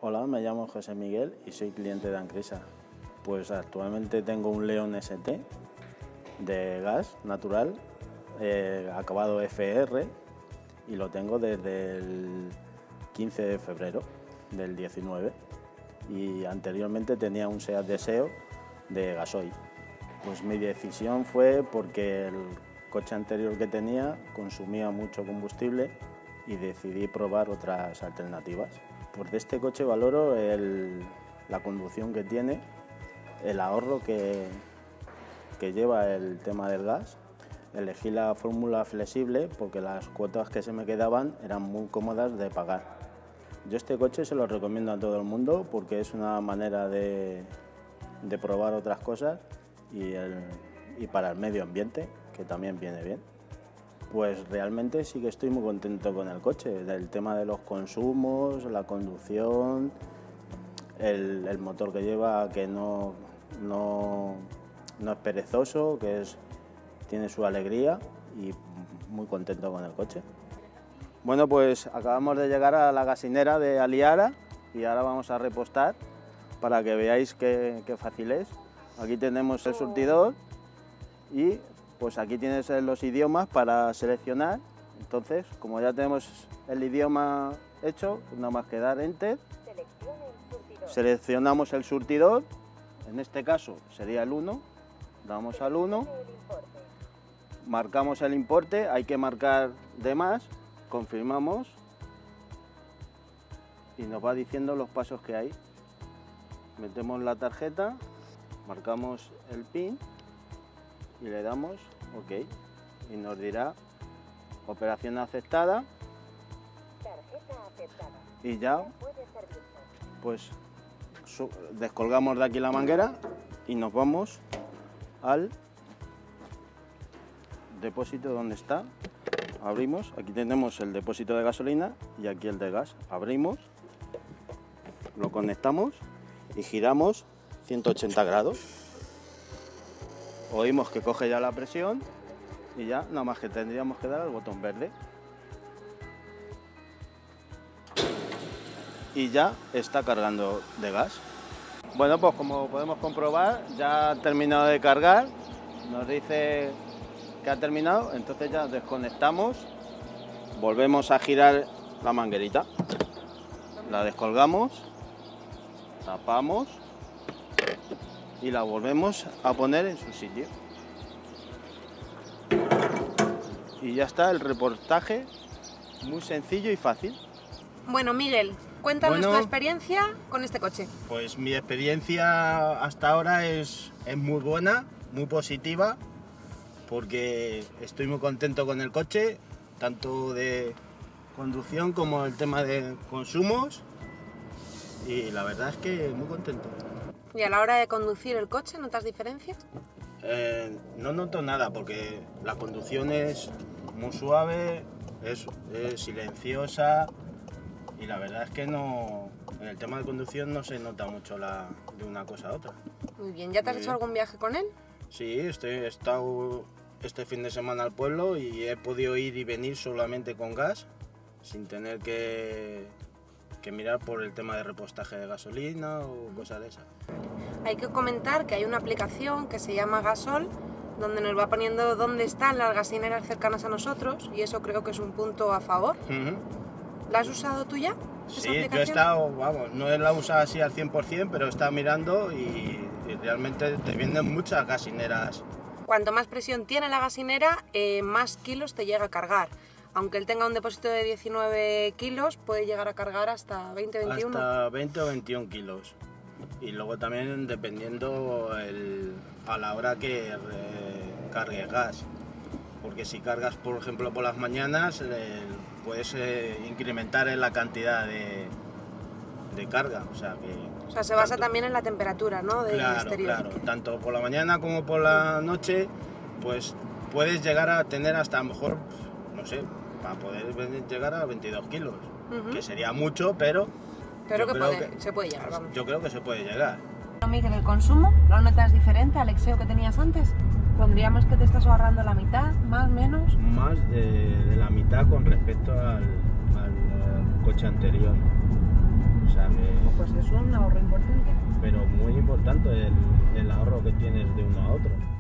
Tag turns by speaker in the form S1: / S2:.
S1: Hola, me llamo José Miguel y soy cliente de Ancrisa. Pues actualmente tengo un León ST de gas natural, acabado FR, y lo tengo desde el 15 de febrero del 19. Y anteriormente tenía un Seat Deseo de gasoil. Pues mi decisión fue porque el coche anterior que tenía consumía mucho combustible y decidí probar otras alternativas. Pues de este coche valoro la conducción que tiene, el ahorro que lleva el tema del gas. Elegí la fórmula flexible porque las cuotas que se me quedaban eran muy cómodas de pagar. Yo este coche se lo recomiendo a todo el mundo porque es una manera de probar otras cosas y para el medio ambiente, que también viene bien. Pues realmente sí que estoy muy contento con el coche, del tema de los consumos, la conducción, el motor que lleva, que no es perezoso, tiene su alegría, y muy contento con el coche. Bueno, pues acabamos de llegar a la gasinera de Aliara y ahora vamos a repostar para que veáis qué fácil es. Aquí tenemos el surtidor y pues aquí tienes los idiomas para seleccionar. Entonces, como ya tenemos el idioma hecho, nada más que dar Enter. Seleccionamos el surtidor, en este caso sería el 1, damos al 1, marcamos el importe, hay que marcar de más, confirmamos y nos va diciendo los pasos que hay. Metemos la tarjeta, marcamos el PIN y le damos OK y nos dirá operación aceptada.
S2: Tarjeta aceptada.
S1: Y ya pues descolgamos de aquí la manguera y nos vamos al depósito donde está. Abrimos, aquí tenemos el depósito de gasolina y aquí el de gas. Abrimos, lo conectamos y giramos 180 grados. Oímos que coge ya la presión y ya nada más que tendríamos que dar al botón verde. Y ya está cargando de gas. Bueno, pues como podemos comprobar, ya ha terminado de cargar. Nos dice que ha terminado, entonces ya desconectamos. Volvemos a girar la manguerita. La descolgamos, tapamos y la volvemos a poner en su sitio. Y ya está el reportaje, muy sencillo y fácil.
S2: Bueno, Miguel, cuéntanos tu experiencia con este coche.
S1: Pues mi experiencia hasta ahora es muy buena, muy positiva, porque estoy muy contento con el coche, tanto de conducción como el tema de consumos, y la verdad es que muy contento.
S2: ¿Y a la hora de conducir el coche notas diferencias?
S1: No noto nada porque la conducción es muy suave, es silenciosa y la verdad es que no, en el tema de conducción no se nota mucho de una cosa a otra.
S2: Muy bien, ¿ya te has hecho algún viaje con él?
S1: Sí, he estado este fin de semana al pueblo y he podido ir y venir solamente con gas, sin tener que mirar por el tema de repostaje de gasolina o cosas de esas.
S2: Hay que comentar que hay una aplicación que se llama Gasol, donde nos va poniendo dónde están las gasolineras cercanas a nosotros, y eso creo que es un punto a favor. ¿La has usado tú ya?
S1: Sí, yo he estado, vamos, no la he usado así al 100%, pero he estado mirando y realmente te venden muchas gasolineras.
S2: Cuanto más presión tiene la gasolinera, más kilos te llega a cargar. Aunque él tenga un depósito de 19 kilos, puede llegar a cargar hasta 20-21.
S1: Hasta 20 o 21 kilos. Y luego también dependiendo a la hora que cargues gas. Porque si cargas, por ejemplo, por las mañanas, puedes incrementar en la cantidad de carga. O sea,
S2: se basa también en la temperatura, ¿no? Del exterior.
S1: Claro, tanto por la mañana como por la noche, pues puedes llegar a tener hasta a lo mejor, no sé, para poder llegar a 22 kilos, que sería mucho, pero
S2: se puede llegar, vamos.
S1: Yo creo que se puede llegar.
S2: Miguel, ¿el consumo lo notas diferente al Exeo que tenías antes? ¿Pondríamos que te estás ahorrando la mitad, más, menos?
S1: Más de la mitad con respecto al coche anterior. O sea que
S2: es un ahorro importante.
S1: Pero muy importante el ahorro que tienes de uno a otro.